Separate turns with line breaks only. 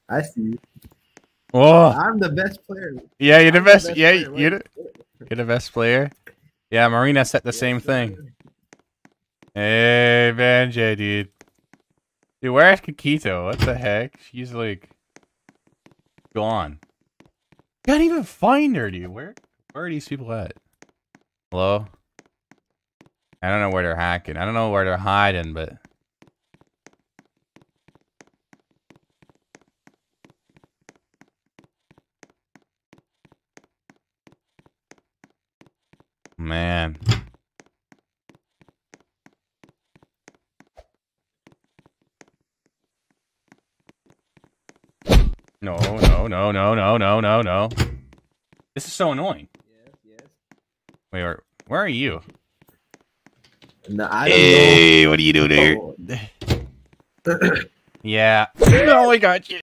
I see.
Oh,
I'm the best player.
yeah, you're the
I'm
best. Yeah,
player.
you're the best player. Yeah, Marina said the
Yes,
same thing.
sir.
Hey, Banjay, dude. Dude, where's Kikito? What the heck? She's like gone. Can't even find her, dude. Where are these people at? Hello? I don't know where they're hacking. I don't know where they're hiding, but man. No, no, no, no, no, no, no, no. This is so annoying.
Yes.
Wait, where are you?
No, I don't
Hey, what are you doing
know.
here? Yeah. No, I got you.